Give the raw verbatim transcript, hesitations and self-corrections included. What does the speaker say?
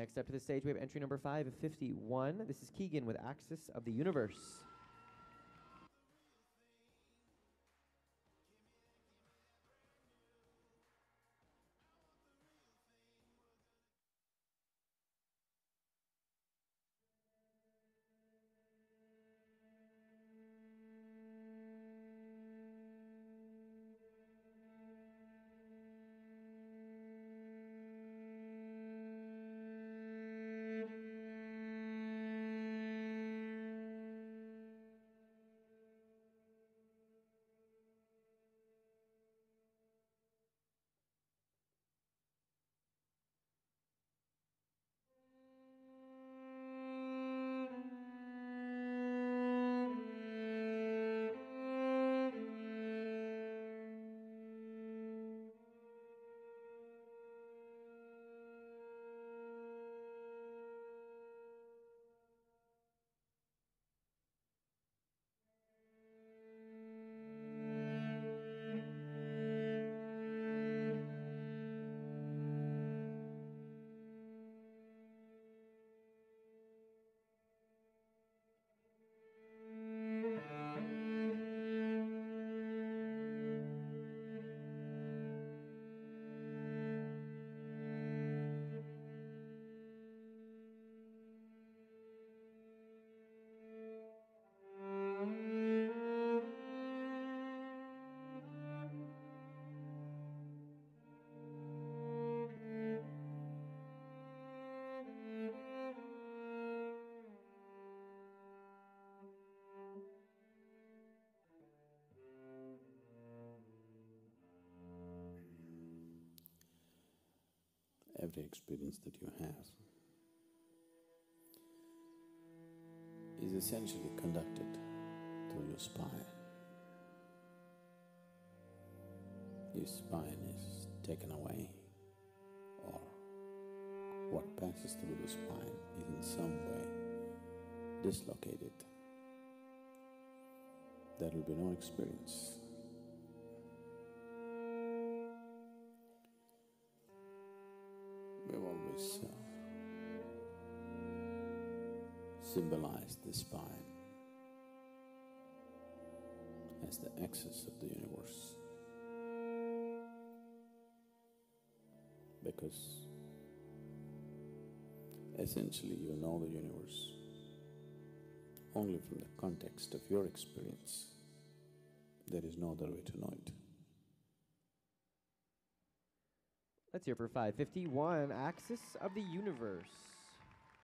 Next up to the stage, we have entry number five fifty-one. This is Keegan with Axis of the Universe. Every experience that you have is essentially conducted through your spine. Your spine is taken away, or what passes through the spine is in some way dislocated. There will be no experience. We've always uh, symbolized the spine as the axis of the universe, because essentially you know the universe only from the context of your experience. There is no other way to know it. Let's hear for five fifty-one, Axis of the Universe.